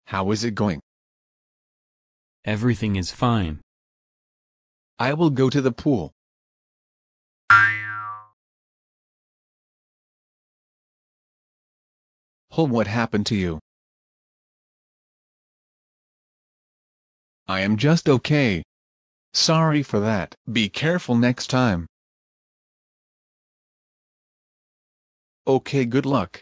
How is it going? Everything is fine. I will go to the pool. Oh, what happened to you? I am just okay. Sorry for that. Be careful next time. Okay, good luck.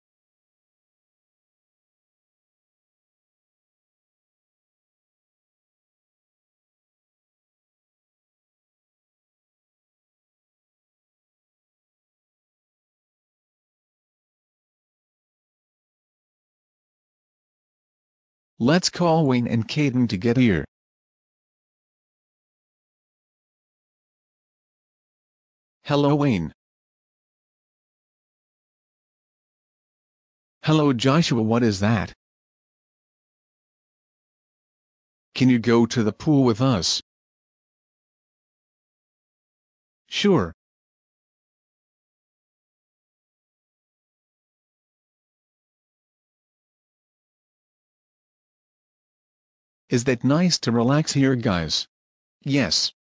Let's call Wayne and Kayden to get here. Hello, Wayne. Hello, Joshua. What is that? Can you go to the pool with us? Sure. Is that nice to relax here, guys? Yes.